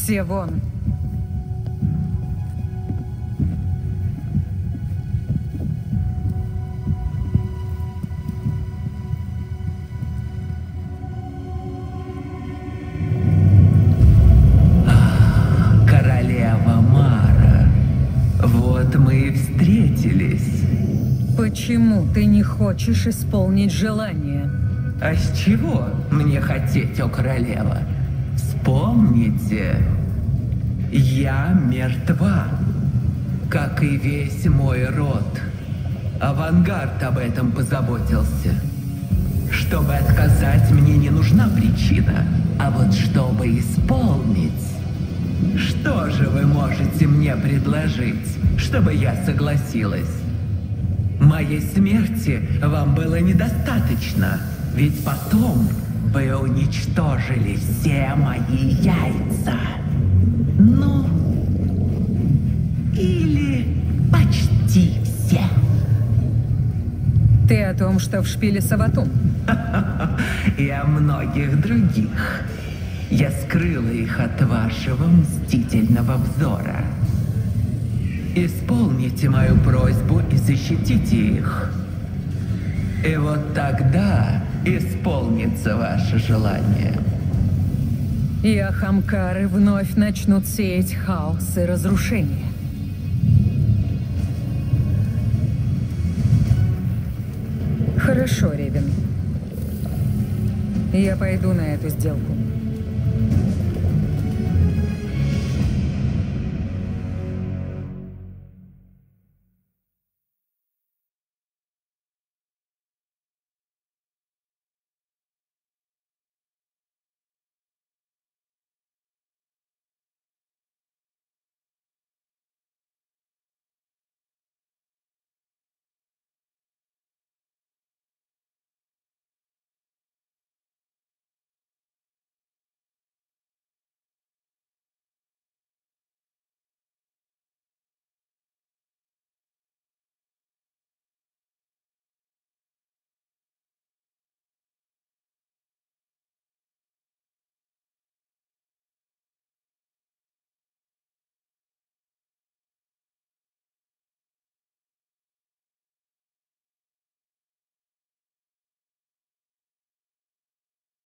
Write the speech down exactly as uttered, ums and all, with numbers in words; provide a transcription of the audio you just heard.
Все вон. Королева Мара. Вот мы и встретились. Почему ты не хочешь исполнить желание? А с чего мне хотеть, о королева? Вспомните, я мертва, как и весь мой род. Авангард об этом позаботился. Чтобы отказать, мне не нужна причина, а вот чтобы исполнить... Что же вы можете мне предложить, чтобы я согласилась? Моей смерти вам было недостаточно, ведь потом вы уничтожили все мои яйца. Ну, или почти все. Ты о том, что в шпиле Саватум? И о многих других. Я скрыла их от вашего мстительного взора. Исполните мою просьбу и защитите их. И вот тогда исполнится ваше желание. И Ахамкары вновь начнут сеять хаос и разрушение. Хорошо, Ревен. Я пойду на эту сделку.